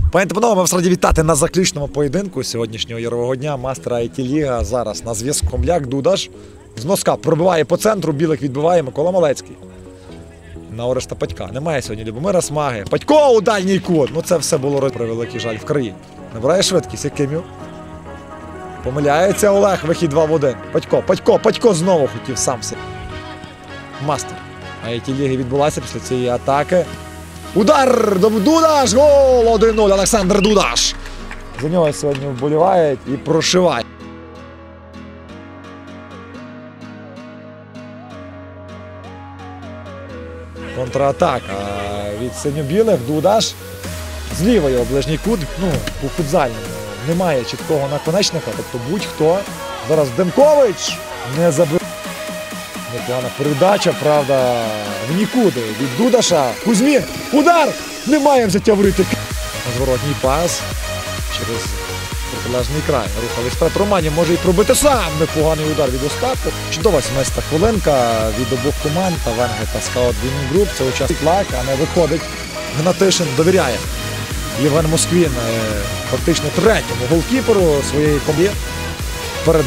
Пані та панове, ми вас раді вітати на заключному поєдинку сьогоднішнього ярового дня мастера IT-ліга. Зараз на зв'язку Хомляк, Дудаш. З носка пробиває по центру, білих відбиває Микола Малецький. На Ореста Патька. Немає сьогодні Любомира Смаги. Патько у дальній кут. Ну це все було превеликий жаль в країні. Набирає швидкість Якимів. Помиляється Олег, вихід 2 в 1. Патько знову хотів сам себе. Мастер. IT-ліги відбулася після цієї атаки. Удар! Дудаш! Гол! 1-0. Олександр Дудаш. За нього сьогодні вболівають і прошивають. Контратака від синьо-білих. Дудаш. З лівої ближній кут. Ну, у футзальному немає чіткого наконечника. Тобто будь-хто. Зараз Демкович не забив. Непогана передача, правда, в нікуди від Дудаша. Кузьмін. Удар! Немає взяття в рити. Зворотній пас через протилежний край. Рухались вперед. Романів може і пробити сам. Непоганий удар від Остапу. Чудова 17-та хвилинка від обох команд. Та Венге та Скаут Геймінг Груп. Це учасник лак, а не виходить. Гнатишин довіряє. Євген Москвін фактично третьому голкіперу своєї команди. Перед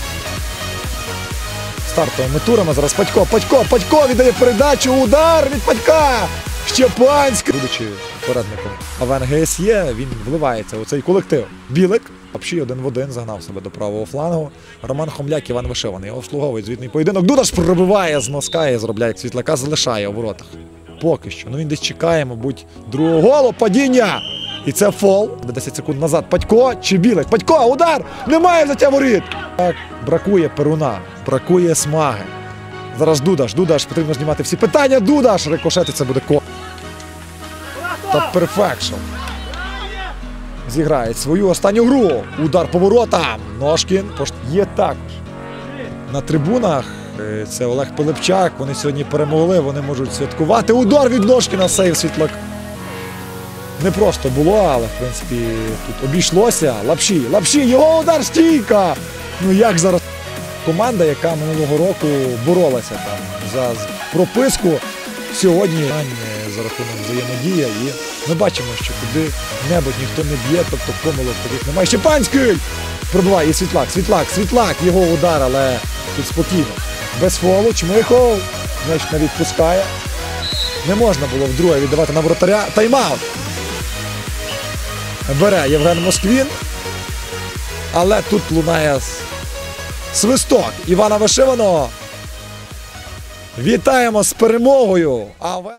стартовими турами. Зараз Патько віддає передачу. Удар від Патька. Щепанський. Будучи попередником АВН є, він вливається у цей колектив. Білик. Взагалі 1 в 1 загнав себе до правого флангу. Роман Хомляк, Іван Вишиваний. Обслуговує звітний поєдинок. Дудаш пробиває з носка і заробляє, як Світляка залишає у воротах. Поки що. Ну він десь чекає, мабуть, другого голу. Падіння. І це фол. 10 секунд назад. Патько чи Білик? Патько, удар! Немає взяття воріт! Так, бракує Перуна, бракує Смаги. Зараз Дудаш, потрібно знімати всі питання. Дудаш! Рикошети, це буде ко. Та перфекшн. Зіграє свою останню гру. Удар по воротам. Ножкін є також. На трибунах це Олег Пилипчак. Вони сьогодні перемогли, вони можуть святкувати. Удар від Ножкіна, сейв Світлак. Не просто було, але, в принципі, тут обійшлося. Лапші, його удар, стійка! Ну як зараз команда, яка минулого року боролася там за прописку, сьогодні за рахунок взаємодія. І ми бачимо, що куди-небудь ніхто не б'є, тобто помилок таких немає. Щепанський! Пробиває і Світлак, його удар, але тут спокійно. Без фолу, Чмихов, м'яч не відпускає. Не можна було вдруге віддавати на воротаря. Тайм-аут! Бере Євген Москвін, але тут лунає свисток Івана Вишиваного. Вітаємо з перемогою!